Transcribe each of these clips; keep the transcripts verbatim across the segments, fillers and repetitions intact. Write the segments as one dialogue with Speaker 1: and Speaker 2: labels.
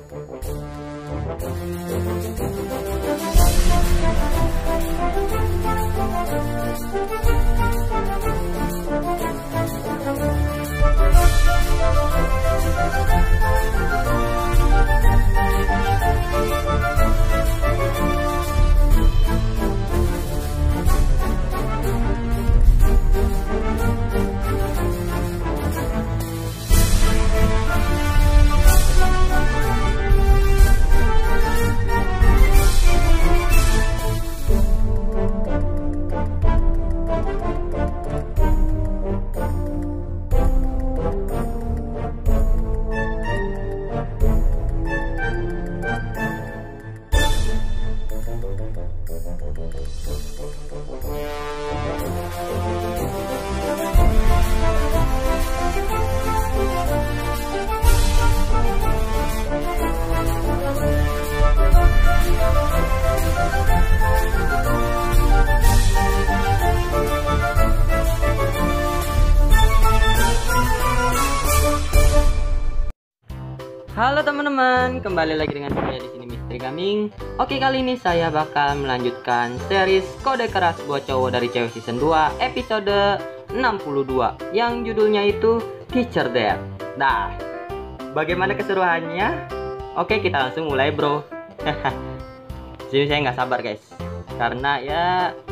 Speaker 1: Halo teman-teman, kembali lagi dengan saya di sini Misteri Gaming. Oke, kali ini saya bakal melanjutkan series Kode Keras Buat Cowok dari Cewek Season dua episode enam puluh dua yang judulnya itu Teacher Death. Nah, bagaimana keseruannya? Oke, kita langsung mulai, bro. Jadi saya nggak sabar guys, karena ya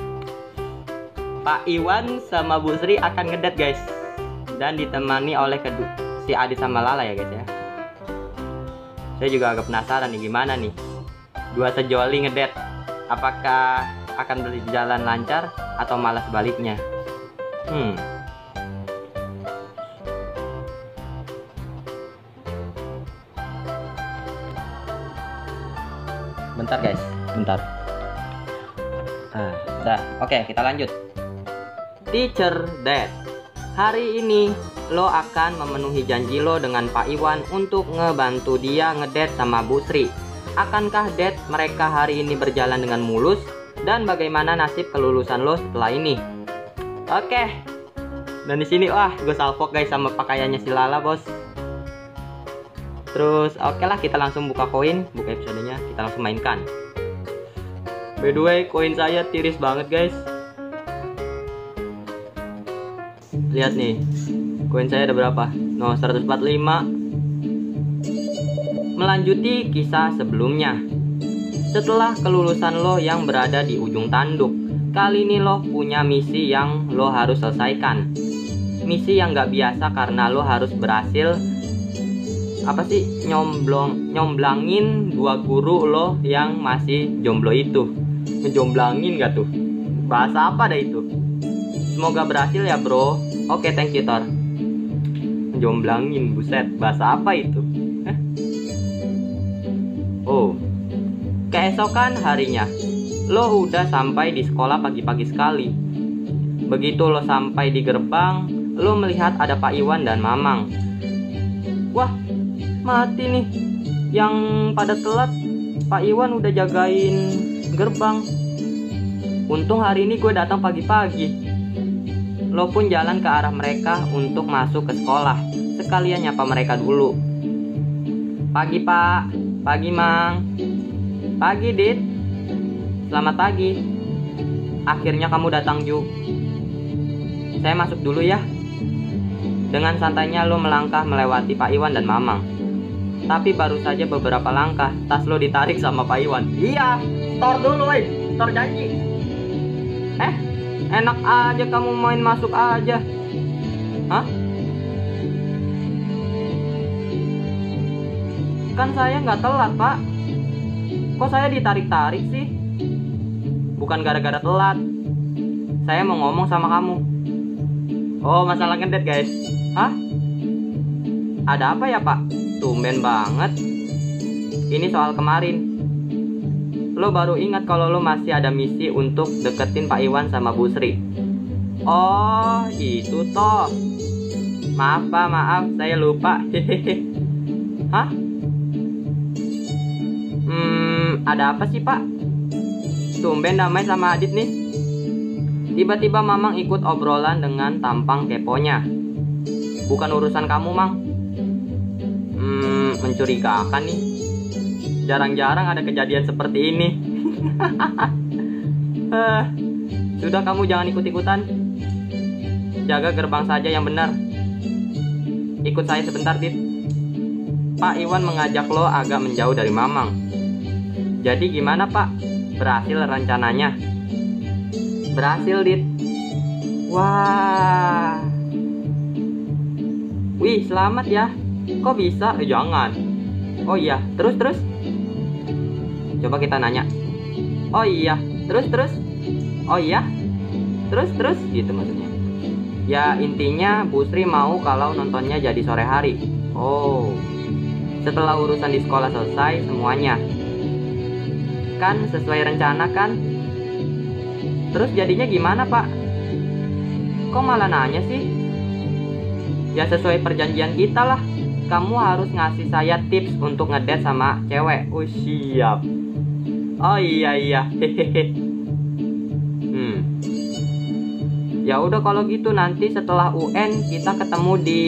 Speaker 1: Pak Iwan sama Bu Sri akan ngedet guys, dan ditemani oleh kedua si Adit sama Lala ya guys ya. Saya juga agak penasaran nih gimana nih dua sejoli ngedet, apakah akan berjalan lancar atau malah sebaliknya. Hmm. Bentar guys, bentar. Ah, dah. Oke, kita lanjut. Teacher Death. Hari ini lo akan memenuhi janji lo dengan Pak Iwan untuk ngebantu dia ngedet sama Bu Sri. Akankah date mereka hari ini berjalan dengan mulus? Dan bagaimana nasib kelulusan lo setelah ini? Oke. Dan di sini wah, gue salfok guys sama pakaiannya si Lala, bos. Terus oke lah, kita langsung buka koin, buka episodenya, kita langsung mainkan. By the way, koin saya tiris banget guys. Lihat nih, koin saya ada berapa? No, seratus empat puluh lima. Melanjuti kisah sebelumnya. Setelah kelulusan lo yang berada di ujung tanduk, kali ini lo punya misi yang lo harus selesaikan. Misi yang gak biasa karena lo harus berhasil apa sih nyomblong nyomblangin dua guru lo yang masih jomblo itu. Ngejomblangin gak tuh? Bahasa apa dah itu? Semoga berhasil ya bro. Oke, thank you Thor. Jomblangin, buset, bahasa apa itu? Hah? Oh, keesokan harinya, lo udah sampai di sekolah pagi-pagi sekali. Begitu lo sampai di gerbang, lo melihat ada Pak Iwan dan Mamang. Wah, mati nih. Yang pada telat, Pak Iwan udah jagain gerbang. Untung hari ini gue datang pagi-pagi. Lo pun jalan ke arah mereka untuk masuk ke sekolah. Sekalian nyapa mereka dulu. Pagi Pak, pagi Mang, pagi Dit, selamat pagi. Akhirnya kamu datang juga. Saya masuk dulu ya. Dengan santainya lo melangkah melewati Pak Iwan dan Mamang. Tapi baru saja beberapa langkah, tas lo ditarik sama Pak Iwan. Iya, store dulu woi, store janji. Eh, enak aja kamu main masuk aja. Hah? Kan saya nggak telat, Pak. Kok saya ditarik-tarik sih? Bukan gara-gara telat. Saya mau ngomong sama kamu. Oh, masalah ngedet, guys. Hah? Ada apa ya, Pak? Tumben banget. Ini soal kemarin. Lo baru ingat kalau lo masih ada misi untuk deketin Pak Iwan sama Bu Sri. Oh, itu toh. Maaf Pak, maaf, saya lupa. Hehehe. Hah? Hmm, ada apa sih Pak? Tumben damai sama Adit nih. Tiba-tiba Mamang ikut obrolan dengan tampang keponya. Bukan urusan kamu, Mang. Hmm, mencurigakan nih. Jarang-jarang ada kejadian seperti ini. Eh, Sudah, kamu jangan ikut-ikutan. Jaga gerbang saja yang benar. Ikut saya sebentar, Dit. Pak Iwan mengajak lo agak menjauh dari Mamang. Jadi gimana, Pak? Berhasil rencananya? Berhasil, Dit. Wah. Wih, selamat ya. Kok bisa? Eh, jangan. Oh iya, terus-terus. Coba kita nanya. Oh iya, terus-terus. Oh iya, terus-terus gitu maksudnya. Ya intinya Bu Sri mau kalau nontonnya jadi sore hari. Oh, setelah urusan di sekolah selesai semuanya. Kan sesuai rencana kan? Terus jadinya gimana, Pak? Kok malah nanya sih? Ya sesuai perjanjian kita lah. Kamu harus ngasih saya tips untuk ngedate sama cewek. Oh siap. Oh iya iya. Hehehe. Hmm. Ya udah kalau gitu nanti setelah U N kita ketemu di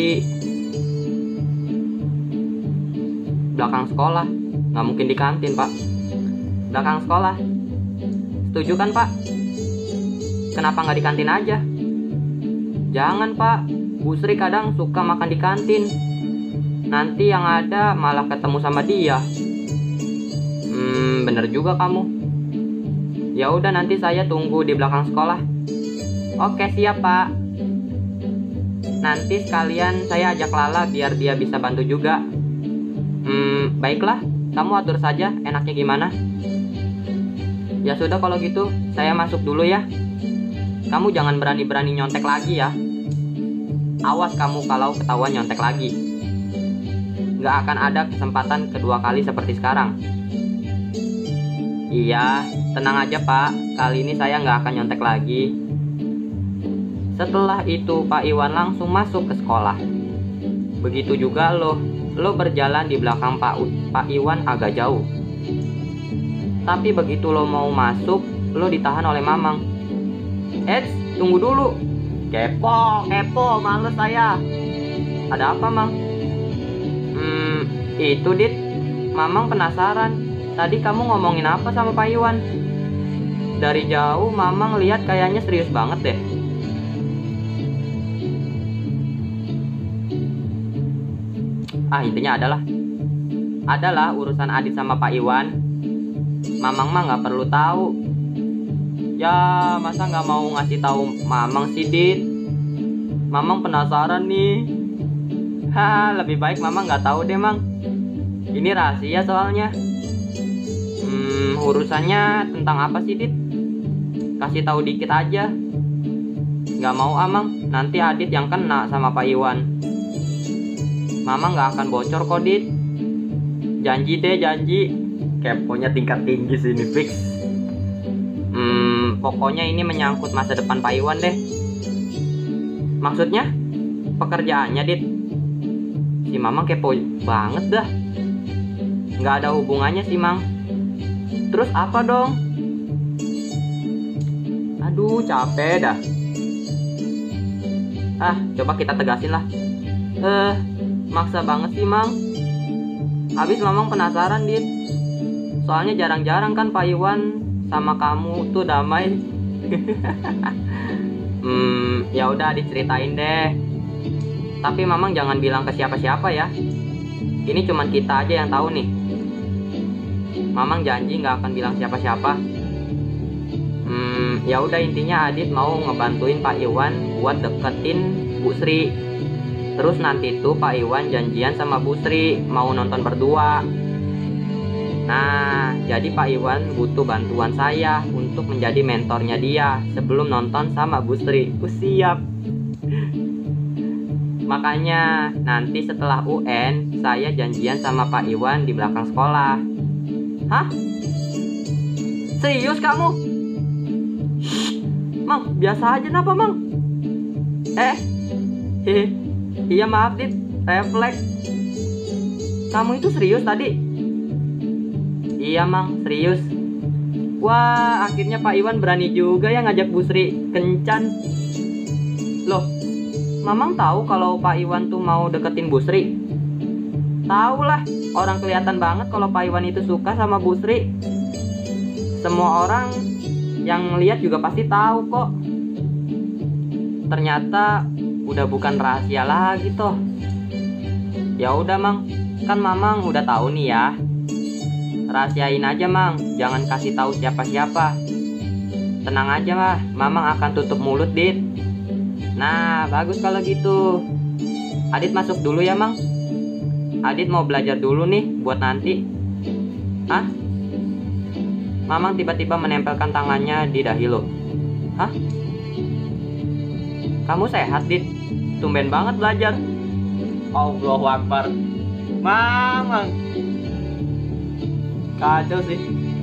Speaker 1: belakang sekolah. Nggak mungkin di kantin, Pak. Belakang sekolah. Setuju kan, Pak? Kenapa nggak di kantin aja? Jangan, Pak. Bu Sri kadang suka makan di kantin. Nanti yang ada malah ketemu sama dia. Hmm, bener juga kamu. Ya udah nanti saya tunggu di belakang sekolah. Oke, siap, Pak. Nanti sekalian saya ajak Lala biar dia bisa bantu juga. Hmm, baiklah. Kamu atur saja enaknya gimana. Ya sudah kalau gitu, saya masuk dulu ya. Kamu jangan berani-berani nyontek lagi ya. Awas kamu kalau ketahuan nyontek lagi. Nggak akan ada kesempatan kedua kali seperti sekarang. Iya, tenang aja, Pak. Kali ini saya nggak akan nyontek lagi. Setelah itu Pak Iwan langsung masuk ke sekolah. Begitu juga lo. Lo berjalan di belakang Pak, Pak Iwan agak jauh. Tapi begitu lo mau masuk, lo ditahan oleh Mamang. Eits, tunggu dulu. Kepo, kepo, males saya. Ada apa, Mang? Hmm, itu Dit. Mamang penasaran. Tadi kamu ngomongin apa sama Pak Iwan? Dari jauh Mamang lihat kayaknya serius banget deh. Ah, intinya adalah Adalah urusan Adit sama Pak Iwan. Mamang mah nggak perlu tahu. Ya, masa nggak mau ngasih tahu Mamang sih, Dit? Mamang penasaran nih. Ha, lebih baik Mamang nggak tahu deh, Mang. Ini rahasia soalnya. Hmm, urusannya tentang apa sih, Dit? Kasih tahu dikit aja. Nggak mau, Amang. Nanti Adit yang kena sama Pak Iwan. Mama nggak akan bocor kok, Dit. Janji deh, janji. Keponya tingkat tinggi sini, fix. Hmm, pokoknya ini menyangkut masa depan Pak Iwan deh. Maksudnya? Pekerjaannya, Dit. Si Mamang kepo banget dah. Nggak ada hubungannya sih, Mang. Terus apa dong? Aduh, capek dah. Ah, coba kita tegasin lah. Eh, maksa banget sih, Mang. Habis Mamang penasaran, Dit. Soalnya jarang-jarang kan Pak Iwan sama kamu tuh damai. Hmm, ya udah diceritain deh. Tapi Mamang jangan bilang ke siapa-siapa ya. Ini cuman kita aja yang tahu nih. Mamang janji nggak akan bilang siapa-siapa. Hmm, ya udah intinya Adit mau ngebantuin Pak Iwan buat deketin Bu Sri. Terus nanti tuh Pak Iwan janjian sama Bu Sri mau nonton berdua. Nah, jadi Pak Iwan butuh bantuan saya untuk menjadi mentornya dia sebelum nonton sama Bu Sri. Ku siap. Makanya nanti setelah U N saya janjian sama Pak Iwan di belakang sekolah. Hah? Serius kamu? Shh, Mang, biasa aja napa, Mang? Eh, hehe. Iya maaf, Dit, refleks. Kamu itu serius tadi? Iya, Mang, serius. Wah, akhirnya Pak Iwan berani juga ya ngajak Bu Sri kencan. Loh, Mamang tahu kalau Pak Iwan tuh mau deketin Bu Sri? Tahu lah. Orang kelihatan banget kalau Pak Iwan itu suka sama Bu Sri. Semua orang yang lihat juga pasti tahu kok. Ternyata udah bukan rahasia lagi toh. Ya udah Mang, kan Mamang udah tahu nih ya. Rahasiain aja Mang, jangan kasih tahu siapa-siapa. Tenang aja lah, Mamang akan tutup mulut, Dit. Nah, bagus kalau gitu. Adit masuk dulu ya Mang. Adit mau belajar dulu nih buat nanti. Hah? Mamang tiba-tiba menempelkan tangannya di dahi lo. Hah? Kamu sehat, Dit? Tumben banget belajar. Allahu Akbar. Mamang. Kacau sih.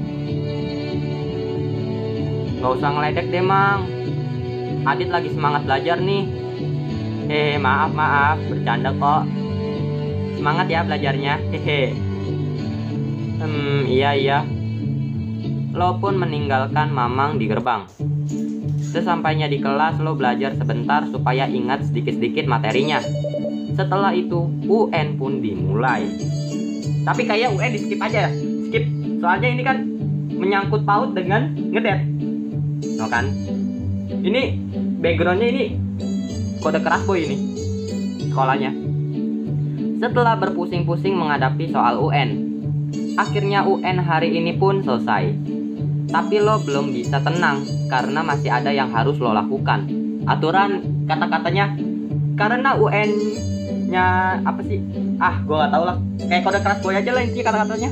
Speaker 1: Gak usah ngeledek deh, Mang. Adit lagi semangat belajar nih. Hehe, maaf, maaf. Bercanda kok. Semangat ya belajarnya. Hehe. Hmm, iya, iya. Lo pun meninggalkan Mamang di gerbang. Sesampainya di kelas, lo belajar sebentar supaya ingat sedikit-sedikit materinya. Setelah itu, U N pun dimulai. Tapi kayak U N di skip aja ya. Skip. Soalnya ini kan menyangkut paut dengan ngedet. No kan? Ini backgroundnya ini kode keras boy ini. Sekolahnya. Setelah berpusing-pusing menghadapi soal U N, akhirnya U N hari ini pun selesai. Tapi lo belum bisa tenang karena masih ada yang harus lo lakukan. Aturan kata-katanya karena U N-nya apa sih? Ah, gue gak tau lah. Kayak kode keras boy aja lah intinya kata-katanya.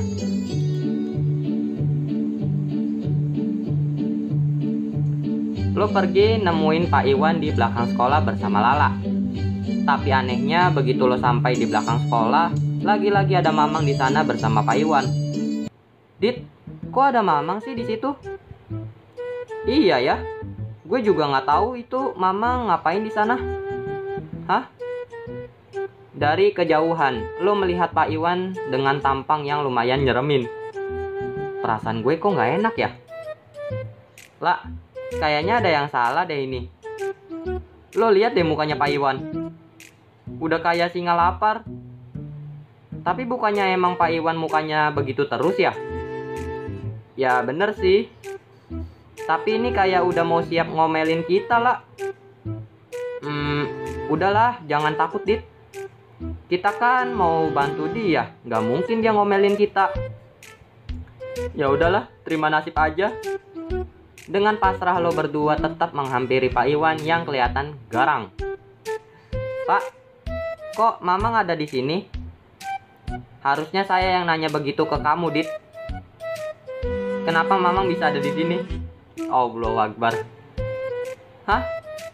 Speaker 1: Lo pergi nemuin Pak Iwan di belakang sekolah bersama Lala. Tapi anehnya begitu lo sampai di belakang sekolah, lagi-lagi ada Mamang di sana bersama Pak Iwan. Dit, kok ada Mamang sih di situ? Iya ya, gue juga nggak tahu itu Mamang ngapain di sana. Hah? Dari kejauhan, lo melihat Pak Iwan dengan tampang yang lumayan nyeremin. Perasaan gue kok nggak enak ya? Lah, kayaknya ada yang salah deh ini. Lo lihat deh mukanya Pak Iwan. Udah kayak singa lapar. Tapi bukannya emang Pak Iwan mukanya begitu terus ya? Ya bener sih. Tapi ini kayak udah mau siap ngomelin kita lah. Hmm, udahlah, jangan takut, Dit. Kita kan mau bantu dia, nggak mungkin dia ngomelin kita. Ya udahlah, terima nasib aja. Dengan pasrah lo berdua tetap menghampiri Pak Iwan yang kelihatan garang. Pak, kok Mamang ada di sini? Harusnya saya yang nanya begitu ke kamu, Dit. Kenapa Mamang bisa ada di sini? Allahu Akbar. Hah?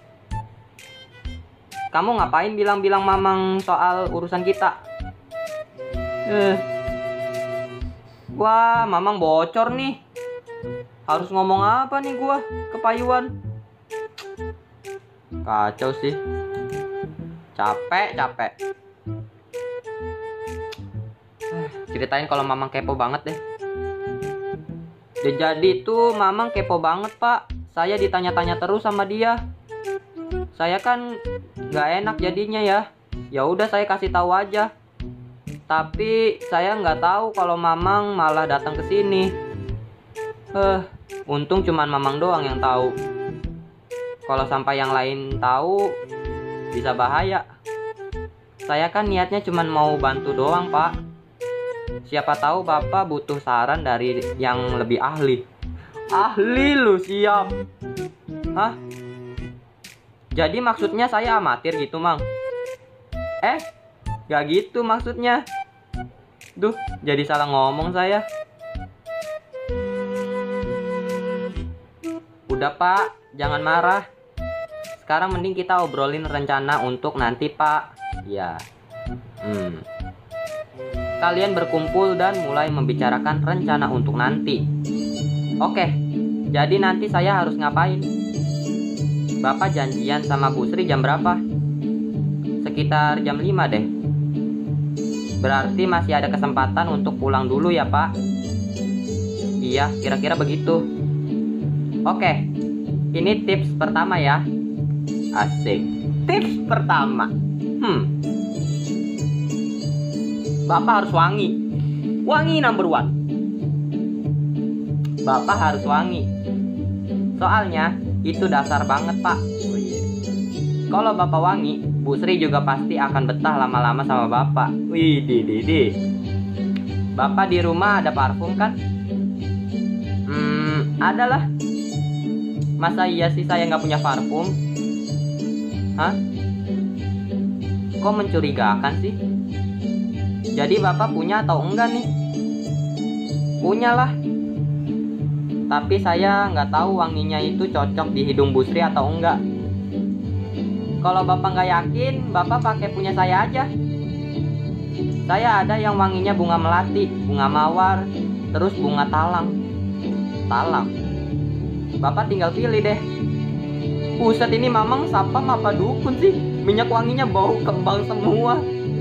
Speaker 1: Kamu ngapain bilang-bilang Mamang soal urusan kita? Eh. Wah, Mamang bocor nih. Harus ngomong apa nih gua ke Pak Iwan? Kacau sih. Capek, capek. Ceritain kalau Mamang kepo banget deh. Ya jadi tuh Mamang kepo banget, Pak. Saya ditanya-tanya terus sama dia. Saya kan nggak enak jadinya ya. Ya udah saya kasih tahu aja. Tapi saya nggak tahu kalau Mamang malah datang ke sini. Eh, untung cuman Mamang doang yang tahu. Kalau sampai yang lain tahu, bisa bahaya. Saya kan niatnya cuman mau bantu doang, Pak. Siapa tahu Bapak butuh saran dari yang lebih ahli. Ahli lu siap. Hah? Jadi maksudnya saya amatir gitu, Mang? Eh, gak gitu maksudnya. Duh, jadi salah ngomong saya. Udah Pak, jangan marah. Sekarang mending kita obrolin rencana untuk nanti, Pak. Ya. Hmm. Kalian berkumpul dan mulai membicarakan rencana untuk nanti. Oke, jadi nanti saya harus ngapain? Bapak janjian sama Bu Sri jam berapa? Sekitar jam lima deh. Berarti masih ada kesempatan untuk pulang dulu ya, Pak? Iya, kira-kira begitu. Oke, ini tips pertama ya. Asik. Tips pertama. Hmm. Bapak harus wangi. Wangi number one. Bapak harus wangi. Soalnya itu dasar banget, Pak. Oh iya. Kalau Bapak wangi, Bu Sri juga pasti akan betah lama-lama sama Bapak. Wih, di di di. Bapak di rumah ada parfum kan? Hmm, adalah. Masa iya sih saya nggak punya parfum? Hah? Kok mencurigakan sih? Jadi Bapak punya atau enggak nih? Punya lah. Tapi saya nggak tahu wanginya itu cocok di hidung Bu Sri atau enggak. Kalau Bapak nggak yakin, Bapak pakai punya saya aja. Saya ada yang wanginya bunga melati, bunga mawar, terus bunga talang. Talang. Bapak tinggal pilih deh. Buset, ini mamang sapam apa dukun sih? Minyak wanginya bau kembang semua.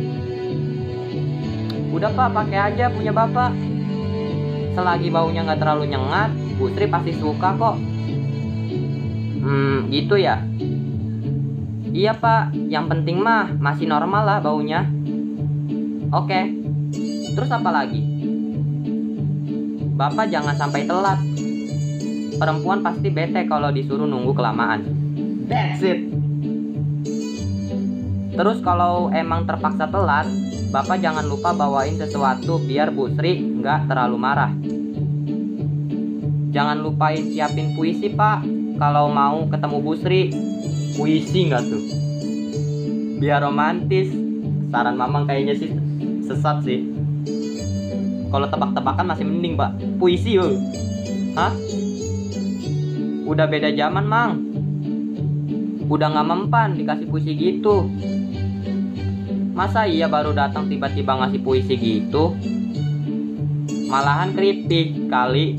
Speaker 1: Udah Pak, pakai aja punya Bapak. Selagi baunya nggak terlalu nyengat, Bu Sri pasti suka kok. Hmm, gitu ya? Iya Pak, yang penting mah masih normal lah baunya. Oke, terus apa lagi? Bapak jangan sampai telat. Perempuan pasti bete kalau disuruh nunggu kelamaan. That's it. Terus kalau emang terpaksa telat, Bapak jangan lupa bawain sesuatu biar Bu Sri nggak terlalu marah. Jangan lupain siapin puisi Pak, kalau mau ketemu Bu Sri. Puisi nggak tuh? Biar romantis. Saran mamang kayaknya sih sesat sih. Kalau tebak-tebakan masih mending Pak. Puisi yuk. Hah? Udah beda zaman Mang. Udah nggak mempan dikasih puisi gitu. Masa iya baru datang tiba-tiba ngasih puisi gitu? Malahan keripik kali.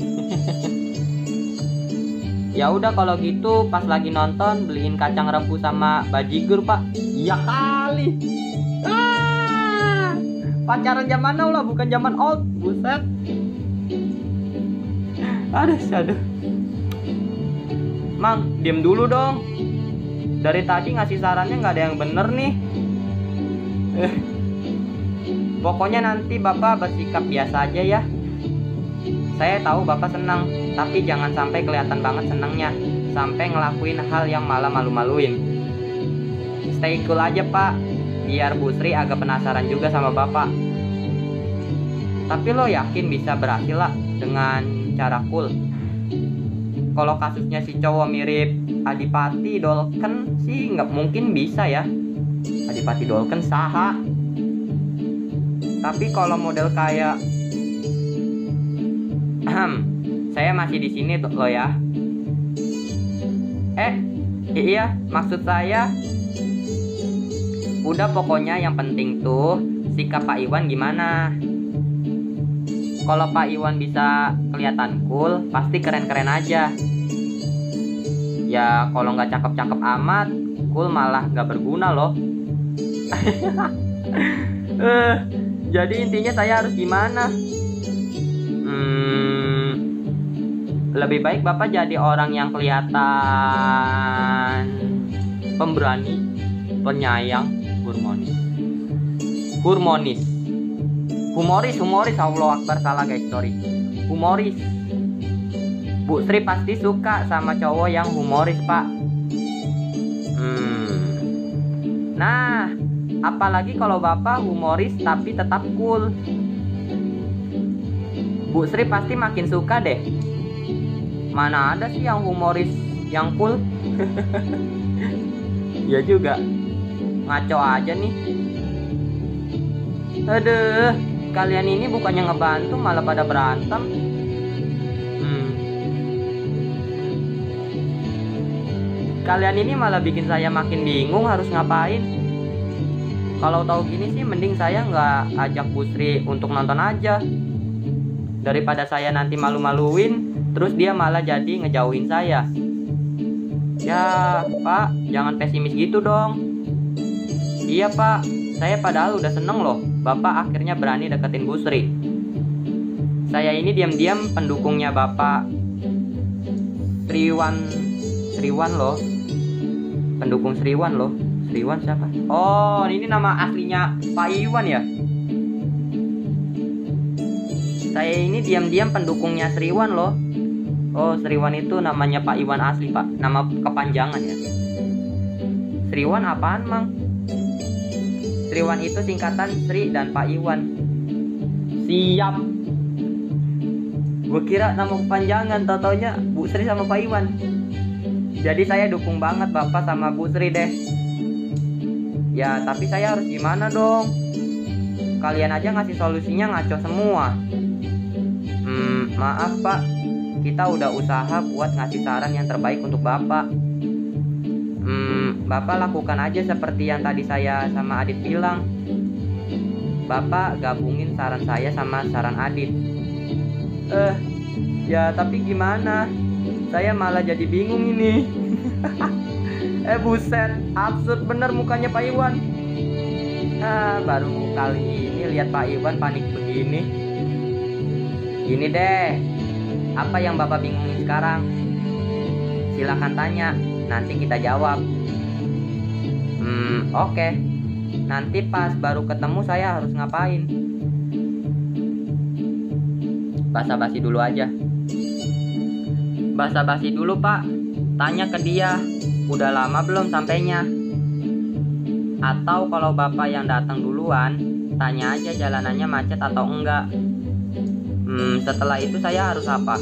Speaker 1: Ya udah kalau gitu pas lagi nonton beliin kacang rebus sama bajigur Pak. Iya kali. Ah, pacaran zaman now lah, bukan zaman old. Buset. Aduh, aduh. Mang, diem dulu dong. Dari tadi ngasih sarannya nggak ada yang bener nih. Eh, pokoknya nanti Bapak bersikap biasa aja ya. Saya tahu Bapak senang, tapi jangan sampai kelihatan banget senangnya, sampai ngelakuin hal yang malah malu-maluin. Stay cool aja Pak, biar Bu Sri agak penasaran juga sama Bapak. Tapi lo yakin bisa berhasil lah dengan cara cool? Kalau kasusnya si cowok mirip Adipati Dolken sih nggak mungkin bisa ya. Adipati Dolken saha. Tapi kalau model kayak saya masih di sini tuh lo ya. Eh, iya, maksud saya udah pokoknya yang penting tuh sikap Pak Iwan gimana. Kalau Pak Iwan bisa kelihatan cool, pasti keren-keren aja. Ya kalau nggak cakep-cakep amat, cool malah nggak berguna loh. uh, jadi intinya saya harus gimana? Hmm, lebih baik Bapak jadi orang yang kelihatan pemberani, penyayang, harmonis, harmonis, humoris, humoris. Allah Akbar, salah guys, sorry. Humoris. Bu Sri pasti suka sama cowok yang humoris Pak. Hmm. Nah, apalagi kalau Bapak humoris tapi tetap cool. Bu Sri pasti makin suka deh. Mana ada sih yang humoris yang cool? Ya juga, ngaco aja nih. Aduh, kalian ini bukannya ngebantu malah pada berantem. Hmm. Kalian ini malah bikin saya makin bingung harus ngapain. Kalau tahu gini sih mending saya nggak ajak Bu Sri untuk nonton aja. Daripada saya nanti malu-maluin, terus dia malah jadi ngejauhin saya. Ya Pak, jangan pesimis gitu dong. Iya Pak, saya padahal udah seneng loh Bapak akhirnya berani deketin Bu Sri. Saya ini diam-diam pendukungnya Bapak Sriwan. Sriwan loh. Pendukung Sriwan loh. Sriwan siapa? Oh, ini nama aslinya Pak Iwan ya? Saya ini diam-diam pendukungnya Sriwan loh. Oh, Sriwan itu namanya Pak Iwan asli, Pak. Nama kepanjangan ya. Sriwan apaan, Mang? Sriwan itu singkatan Sri dan Pak Iwan. Siap. Gue kira nama kepanjangan, tau-taunya Bu Sri sama Pak Iwan. Jadi saya dukung banget Bapak sama Bu Sri deh. Ya, tapi saya harus gimana dong? Kalian aja ngasih solusinya ngaco semua. Hmm, maaf Pak, kita udah usaha buat ngasih saran yang terbaik untuk Bapak. Hmm, Bapak lakukan aja seperti yang tadi saya sama Adit bilang. Bapak gabungin saran saya sama saran Adit. Eh, ya tapi gimana? Saya malah jadi bingung ini. Eh buset, absurd bener mukanya Pak Iwan. Ah, baru kali ini lihat Pak Iwan panik begini. Gini deh, apa yang Bapak bingungin sekarang? Silahkan tanya, nanti kita jawab. Hmm, oke okay. Nanti pas baru ketemu saya harus ngapain? Basa-basi dulu aja. Basa-basi dulu Pak. Tanya ke dia, udah lama belum sampainya? Atau kalau Bapak yang datang duluan, tanya aja jalanannya macet atau enggak. Hmm, setelah itu saya harus apa?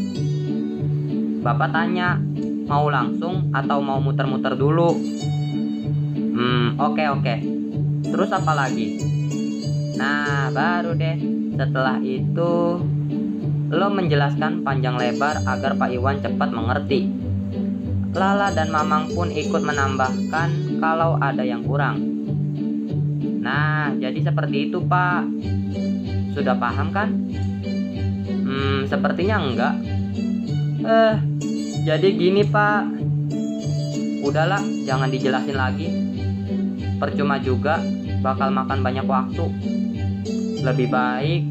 Speaker 1: Bapak tanya, mau langsung atau mau muter-muter dulu? Hmm, oke okay, oke. Okay. Terus apa lagi? Nah, baru deh. Setelah itu lo menjelaskan panjang lebar agar Pak Iwan cepat mengerti. Lala dan Mamang pun ikut menambahkan kalau ada yang kurang. Nah, jadi seperti itu Pak. Sudah paham kan? Hmm, sepertinya enggak. Eh, jadi gini Pak. Udahlah, jangan dijelasin lagi. Percuma juga, bakal makan banyak waktu. Lebih baik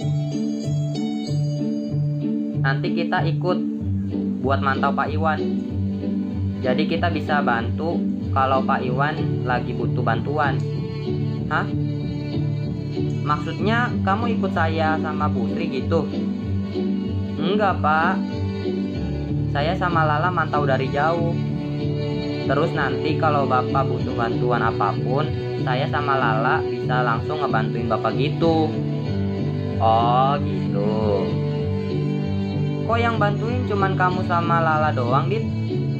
Speaker 1: nanti kita ikut buat mantau Pak Iwan. Jadi kita bisa bantu kalau Pak Iwan lagi butuh bantuan. Hah? Maksudnya kamu ikut saya sama Bu Sri gitu? Enggak Pak, saya sama Lala mantau dari jauh. Terus nanti kalau Bapak butuh bantuan apapun, saya sama Lala bisa langsung ngebantuin Bapak gitu. Oh gitu. Kok yang bantuin cuman kamu sama Lala doang, Dit?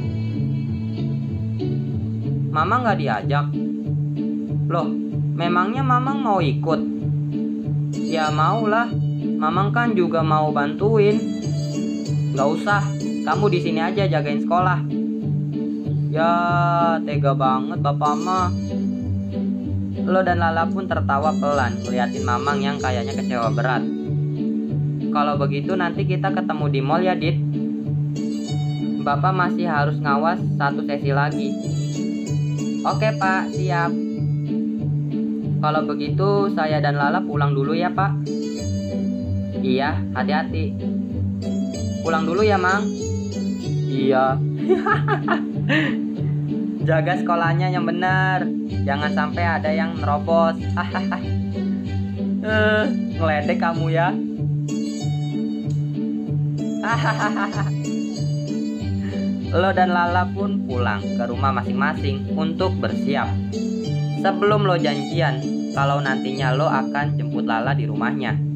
Speaker 1: Mama nggak diajak? Loh, memangnya Mamang mau ikut? Ya maulah, Mamang kan juga mau bantuin. Nggak usah, kamu di sini aja jagain sekolah. Ya, tega banget Bapak mah. Lo dan Lala pun tertawa pelan ngeliatin Mamang yang kayaknya kecewa berat. Kalau begitu nanti kita ketemu di mall ya, Dit. Bapak masih harus ngawas satu sesi lagi. Oke Pak, siap. Kalau begitu saya dan Lala pulang dulu ya Pak. Iya, hati-hati. Pulang dulu ya Mang. Iya. Jaga sekolahnya yang benar. Jangan sampai ada yang nerobos. eh, Ngeledek kamu ya. Lo dan Lala pun pulang ke rumah masing-masing untuk bersiap. Sebelum lo janjian kalau nantinya lo akan jemput Lala di rumahnya.